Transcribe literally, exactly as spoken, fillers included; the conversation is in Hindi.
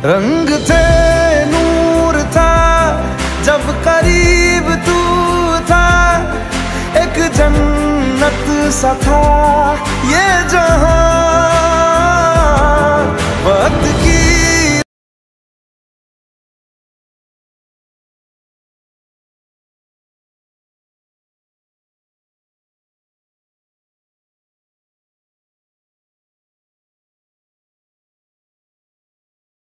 रंग थे नूर था जब करीब तू था, एक जन्नत सा था ये जहां।